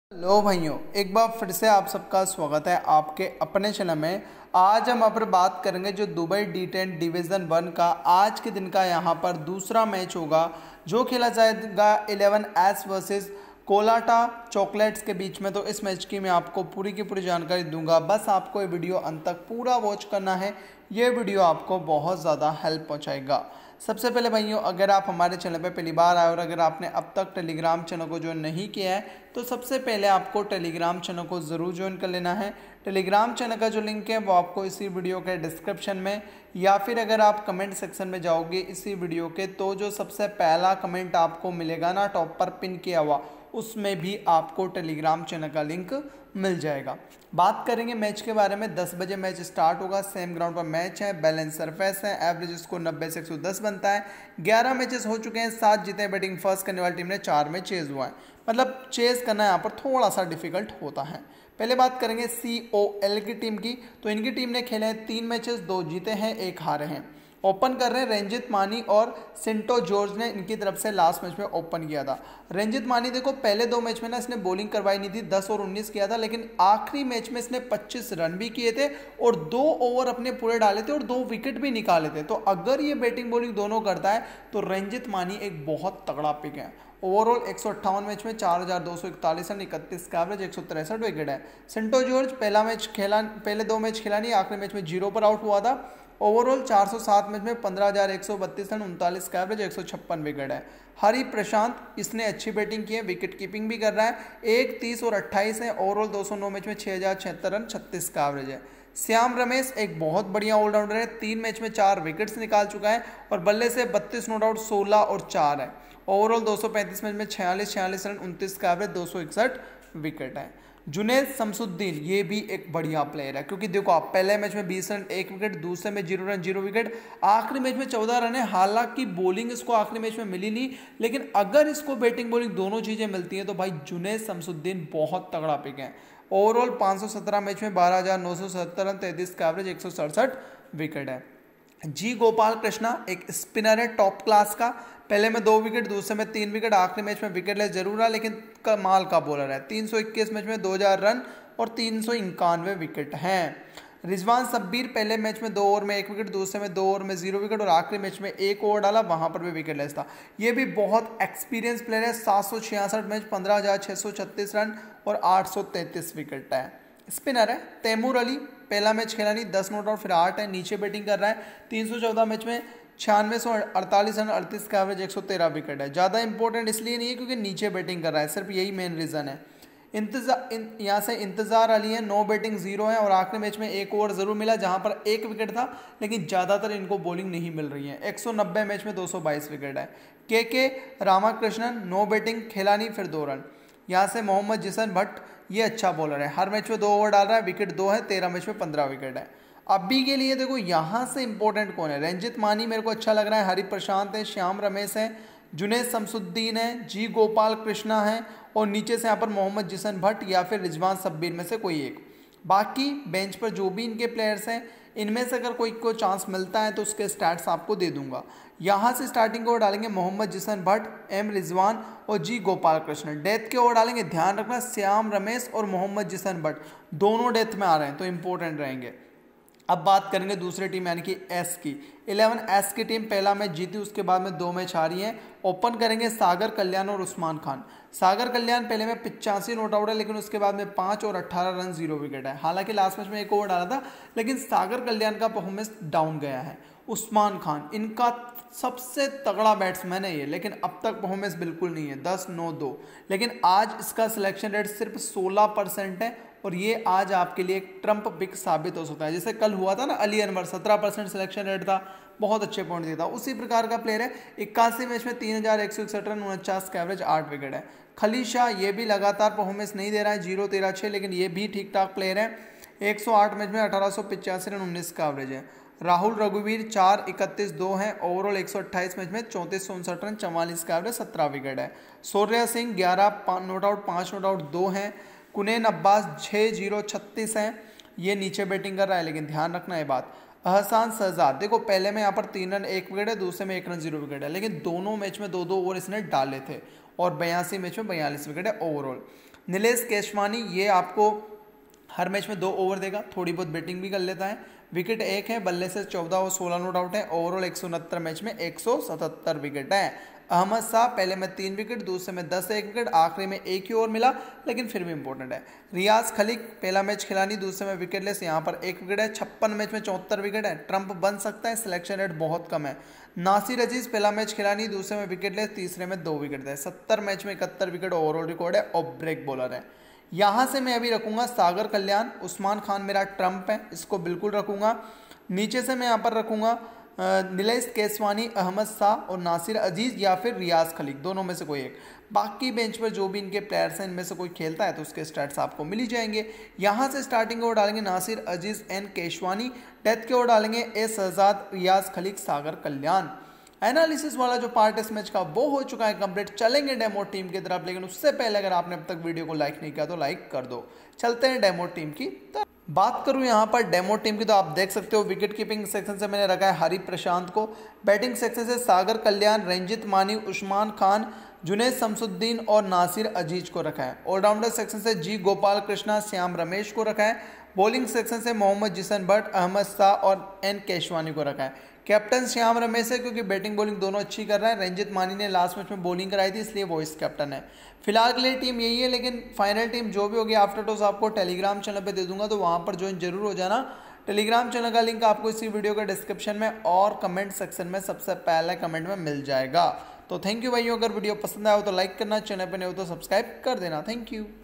लो भाइयों, एक बार फिर से आप सबका स्वागत है आपके अपने चैनल में। आज हम अब बात करेंगे जो दुबई D10 डिवीज़न 1 का आज के दिन का यहाँ पर दूसरा मैच होगा जो खेला जाएगा 11S वर्सेस कोलाटा चॉकलेट्स के बीच में। तो इस मैच की मैं आपको पूरी की पूरी जानकारी दूंगा, बस आपको ये वीडियो अंत तक पूरा वॉच करना है। ये वीडियो आपको बहुत ज़्यादा हेल्प पहुँचाएगा। सबसे पहले भाइयों, अगर आप हमारे चैनल पर पहली बार आए और अगर आपने अब तक टेलीग्राम चैनल को ज्वाइन नहीं किया है तो सबसे पहले आपको टेलीग्राम चैनल को ज़रूर ज्वाइन कर लेना है। टेलीग्राम चैनल का जो लिंक है वो आपको इसी वीडियो के डिस्क्रिप्शन में या फिर अगर आप कमेंट सेक्शन में जाओगे इसी वीडियो के तो जो सबसे पहला कमेंट आपको मिलेगा ना टॉप पर पिन किया हुआ, उसमें भी आपको टेलीग्राम चैनल का लिंक मिल जाएगा। बात करेंगे मैच के बारे में। 10 बजे मैच स्टार्ट होगा। सेम ग्राउंड पर मैच है, बैलेंस सरफेस है, एवरेज स्कोर 90 से 110 बनता है। 11 मैचेस हो चुके हैं, 7 जीते। बैटिंग फर्स्ट करने वाली टीम ने 4 में चेज हुआ है, मतलब चेज करना यहाँ पर थोड़ा सा डिफिकल्ट होता है। पहले बात करेंगे COL की टीम की। तो इनकी टीम ने खेले हैं 3 मैचेस, 2 जीते हैं, 1 हारे हैं। ओपन कर रहे हैं रंजित मानी और सिंटो जॉर्ज ने इनकी तरफ से लास्ट मैच में ओपन किया था। रंजित मानी देखो पहले 2 मैच में ना इसने बॉलिंग करवाई नहीं थी, 10 और 19 किया था, लेकिन आखिरी मैच में इसने 25 रन भी किए थे और 2 ओवर अपने पूरे डाले थे और 2 विकेट भी निकाले थे। तो अगर ये बैटिंग बॉलिंग दोनों करता है तो रंजित मानी एक बहुत तगड़ा पिक है। ओवरऑल 158 मैच में 4241 रन, 31 का एवरेज, 163 विकेट है। सिंटो जॉर्ज पहले 2 मैच खेला नहीं, आखिरी मैच में 0 पर आउट हुआ था। ओवरऑल 407 मैच में 15,132 रन, 39 का एवरेज, 156 विकेट है। हरी प्रशांत इसने अच्छी बैटिंग की है, विकेट कीपिंग भी कर रहा है। 1, 30 और 28 है। ओवरऑल 209 मैच में 6,076 रन, 36 का एवरेज है। श्याम रमेश एक बहुत बढ़िया ऑलराउंडर है, 3 मैच में 4 विकेट्स निकाल चुका है और बल्ले से 32 नॉट आउट, 16 और 4 है। ओवरऑल 235 मैच में 46 रन, 29 का एवरेज, 261 विकेट है। जुनैद शमसुद्दीन ये भी एक बढ़िया प्लेयर है, क्योंकि देखो आप पहले मैच में 20 रन 1 विकेट, दूसरे में 0 रन 0 विकेट, आखिरी मैच में 14 रन है। हालांकि बॉलिंग इसको आखिरी मैच में मिली नहीं, लेकिन अगर इसको बैटिंग बॉलिंग दोनों चीज़ें मिलती हैं तो भाई जुनैद शमसुद्दीन बहुत तगड़ा पिक है। ओवरऑल 517 मैच में 12,977 रन, 33 का एवरेज, 167 विकेट है। जी गोपाल कृष्णा एक स्पिनर है टॉप क्लास का, पहले में 2 विकेट, दूसरे में 3 विकेट, आखिरी मैच में विकेट ले जरूर रहा, लेकिन कमाल का बॉलर है। 321 मैच में 2000 रन और 391 विकेट हैं। रिजवान शब्बीर पहले मैच में 2 ओवर में 1 विकेट, दूसरे में 2 ओवर में 0 विकेट और आखिरी मैच में 1 ओवर डाला, वहां पर भी विकेट लेस था। ये भी बहुत एक्सपीरियंस प्लेयर है। 766 मैच, 15,636 रन और 833 विकेट है। स्पिनर है तैमूर अली, पहला मैच खेला नहीं, 10 नॉट आउट, फिर 8 है, नीचे बैटिंग कर रहा है। 314 मैच में 9648 रन, 38 का एवरेज, 113 विकेट है। ज़्यादा इंपॉर्टेंट इसलिए नहीं है क्योंकि नीचे बैटिंग कर रहा है, सिर्फ यही मेन रीज़न है। यहाँ से इंतज़ार अली है, 9 बैटिंग 0 है और आखिरी मैच में 1 ओवर ज़रूर मिला जहाँ पर 1 विकेट था, लेकिन ज़्यादातर इनको बॉलिंग नहीं मिल रही है। 190 मैच में 222 विकेट है। के रामाकृष्णन 9 बैटिंग खेला नहीं, फिर 2 रन। यहाँ से मोहम्मद जिसन भट्ट ये अच्छा बॉलर है, हर मैच में 2 ओवर डाल रहा है, विकेट 2 है, 13 मैच में 15 विकेट है। अभी के लिए देखो यहाँ से इंपॉर्टेंट कौन है, रंजित मानी मेरे को अच्छा लग रहा है, हरि प्रशांत है, श्याम रमेश है, जुनैद शमसुद्दीन है, जी गोपाल कृष्णा है और नीचे से यहाँ पर मोहम्मद जिसन भट्ट या फिर रिजवान शब्बीर में से कोई एक। बाकी बेंच पर जो भी इनके प्लेयर्स हैं इनमें से अगर कोई को चांस मिलता है तो उसके स्टैट्स आपको दे दूंगा। यहाँ से स्टार्टिंग ओवर डालेंगे मोहम्मद जिसन भट्ट, एम रिजवान और जी गोपाल कृष्ण। डेथ के ओवर डालेंगे, ध्यान रखना श्याम रमेश और मोहम्मद जिसन भट्ट दोनों डेथ में आ रहे हैं तो इंपॉर्टेंट रहेंगे। अब बात करेंगे दूसरी टीम यानी कि एस की। 11S की टीम पहला मैच जीती, उसके बाद में 2 मैच हारी हैं। ओपन करेंगे सागर कल्याण और उस्मान खान। सागर कल्याण पहले में 85 नॉट आउट है, लेकिन उसके बाद में 5 और 18 रन 0 विकेट है। हालांकि लास्ट मैच में 1 ओवर डाला था, लेकिन सागर कल्याण का परफॉर्मेंस डाउन गया है। उस्मान खान इनका सबसे तगड़ा बैट्समैन है ये, लेकिन अब तक परफॉर्मेंस बिल्कुल नहीं है, 10-9-2, लेकिन आज इसका सिलेक्शन रेट सिर्फ 16% है और ये आज आपके लिए एक ट्रम्प पिक साबित हो सकता है। जैसे कल हुआ था ना अली अनवर, 17% सिलेक्शन रेट था, बहुत अच्छे पॉइंट दिया था, उसी प्रकार का प्लेयर है। 81 मैच में 3,161 रन, 49 का एवरेज, 8 विकेट है। खली शाह ये भी लगातार परफॉर्मेंस नहीं दे रहा है, 0-13-6, लेकिन ये भी ठीक ठाक प्लेयर है। 108 मैच में 1885 रन, 19 का एवरेज है। राहुल रघुवीर 4-31-2 हैं। ओवरऑल 128 मैच में 3459 रन, 44 का एवरेज, 17 विकेट है। Surya Singh 11 not out, 5 not out 2 हैं। कुनैन अब्बास 6-0-36 हैं, ये नीचे बैटिंग कर रहा है, लेकिन ध्यान रखना ये बात। अहसान शहजाद देखो पहले में यहाँ पर 3 रन 1 विकेट है, दूसरे में 1 रन 0 विकेट है, लेकिन दोनों मैच में 2-2 ओवर इसने डाले थे और 82 मैच में 42 विकेट है ओवरऑल। नीलेश केशवानी ये आपको हर मैच में 2 ओवर देगा, थोड़ी बहुत बैटिंग भी कर लेता है। विकेट 1 है, बल्ले से 14 और 16 नॉट आउट है। ओवरऑल 169 मैच में 177 विकेट है। अहमद शाह पहले में 3 विकेट, दूसरे में 10 1 विकेट, आखिरी में 1 ही ओवर मिला, लेकिन फिर भी इंपॉर्टेंट है। रियाज खलीक पहला मैच खिला नहीं, दूसरे में विकेटलेस, यहाँ पर 1 विकेट है। 56 मैच में 74 विकेट है। ट्रम्प बन सकता है, सिलेक्शन रेट बहुत कम है। नासिर अजीज पहला मैच खिला नहीं, दूसरे में विकेटलेस, तीसरे में 2 विकेट है। 70 मैच में 71 विकेट ओवरऑल रिकॉर्ड है और ब्रेक बॉलर है। यहाँ से मैं अभी रखूंगा सागर कल्याण, उस्मान खान मेरा ट्रम्प है, इसको बिल्कुल रखूंगा। नीचे से मैं यहाँ पर रखूंगा नीलेश केसवानी, अहमद शाह और नासिर अजीज या फिर रियाज खलीक, दोनों में से कोई एक। बाकी बेंच पर जो भी इनके प्लेयर्स हैं इनमें से कोई खेलता है तो उसके स्टैट्स आपको मिल ही जाएंगे। यहाँ से स्टार्टिंग के ओवर डालेंगे नासिर अजीज एन केशवानी, डेथ के ओवर डालेंगे A Shahzad, Riyaz Khaleeq, Sagar Kalyan. Analysis वाला जो पार्ट इस मैच का वो हो चुका है कंप्लीट। चलेंगे डेमो टीम की तरफ, लेकिन उससे पहले अगर आपने अब तक वीडियो को लाइक नहीं किया तो लाइक कर दो। चलते हैं डेमो टीम की तरफ। बात करूं यहाँ पर डेमो टीम की तो आप देख सकते हो विकेट कीपिंग सेक्शन से मैंने रखा है हरी प्रशांत को। बैटिंग सेक्शन से सागर कल्याण, रंजित मानी, उस्मान खान, जुनैद शमसुद्दीन और नासिर अजीज को रखा है। ऑलराउंडर सेक्शन से जी गोपाल कृष्णा, श्याम रमेश को रखा है। बॉलिंग सेक्शन से मोहम्मद जिसन भट्ट, अहमद शाह और एन केशवानी को रखा है। कैप्टन श्याम रमेश है क्योंकि बैटिंग बॉलिंग दोनों अच्छी कर रहा है। रंजित मानी ने लास्ट मैच में बॉलिंग कराई थी इसलिए वो इस कैप्टन है। फिलहाल के लिए टीम यही है, लेकिन फाइनल टीम जो भी होगी आफ्टर टॉस आपको टेलीग्राम चैनल पे दे दूंगा, तो वहाँ पर ज्वाइन जरूर हो जाना। टेलीग्राम चैनल का लिंक आपको इसी वीडियो के डिस्क्रिप्शन में और कमेंट सेक्शन में सबसे पहले कमेंट में मिल जाएगा। तो थैंक यू भाइयों, अगर वीडियो पसंद आया हो तो लाइक करना, चैनल पर नहीं हो तो सब्सक्राइब कर देना। Thank you.